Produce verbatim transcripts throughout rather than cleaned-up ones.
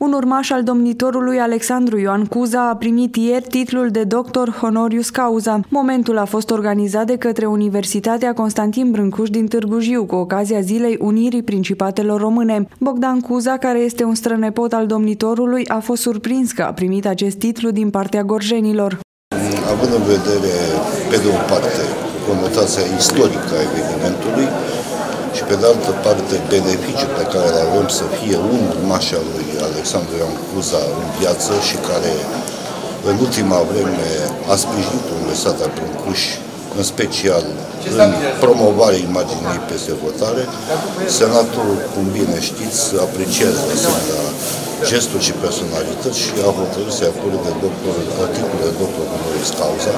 Un urmaș al domnitorului Alexandru Ioan Cuza a primit ieri titlul de doctor honorius causa. Momentul a fost organizat de către Universitatea Constantin Brâncuș din Târgu Jiu, cu ocazia Zilei Unirii Principatelor Române. Bogdan Cuza, care este un strănepot al domnitorului, a fost surprins că a primit acest titlu din partea gorjenilor. Având în vedere, pe de o parte, conotația istorică a evenimentului și pe de altă parte beneficiul pe care îl avem să fie un urmaș al lui Alexandru Ioan Cuza în viață și care în ultima vreme a sprijinit Universitatea Brâncuș, în special în promovarea imaginii peste hotare, Senatul, cum bine știți, apreciază asemenea gesturi și personalități și a hotărât să-i acorde de doctor, titlul de doctor honoris causa.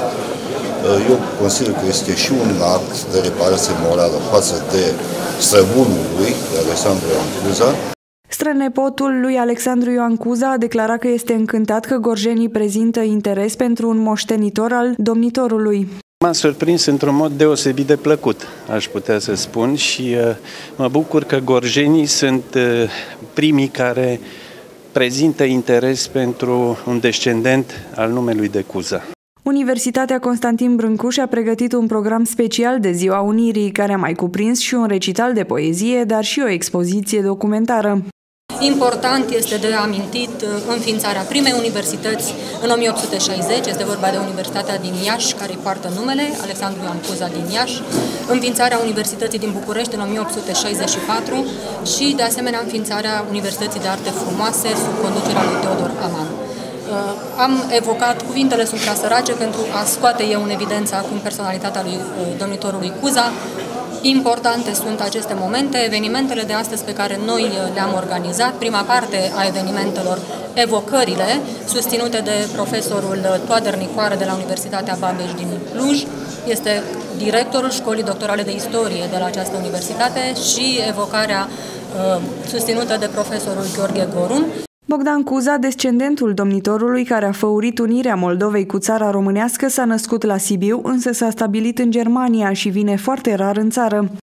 Eu consider că este și un act de reparație morală față de străbunul lui, de Alexandru Ioan Cuza. Strănepotul lui Alexandru Ioan Cuza a declarat că este încântat că gorjenii prezintă interes pentru un moștenitor al domnitorului. M-a surprins într-un mod deosebit de plăcut, aș putea să spun, și uh, mă bucur că gorjenii sunt uh, primii care prezintă interes pentru un descendent al numelui de Cuza. Universitatea Constantin Brâncuș a pregătit un program special de Ziua Unirii, care a mai cuprins și un recital de poezie, dar și o expoziție documentară. Important este de amintit înființarea primei universități în o mie opt sute șaizeci, este vorba de Universitatea din Iași, care îi poartă numele, Alexandru Ioan Cuza din Iași, înființarea Universității din București în o mie opt sute șaizeci și patru și, de asemenea, înființarea Universității de Arte Frumoase sub conducerea lui Teodor Aman. Am evocat cuvintele suprasărace pentru a scoate eu în evidență acum personalitatea lui domnitorului Cuza. Importante sunt aceste momente, evenimentele de astăzi pe care noi le-am organizat. Prima parte a evenimentelor, evocările, susținute de profesorul Toader Nicoară de la Universitatea Babeș din Cluj, este directorul Școlii Doctorale de Istorie de la această universitate, și evocarea uh, susținută de profesorul Gheorghe Gorun. Bogdan Cuza, descendentul domnitorului care a făurit unirea Moldovei cu țara românească, s-a născut la Sibiu, însă s-a stabilit în Germania și vine foarte rar în țară.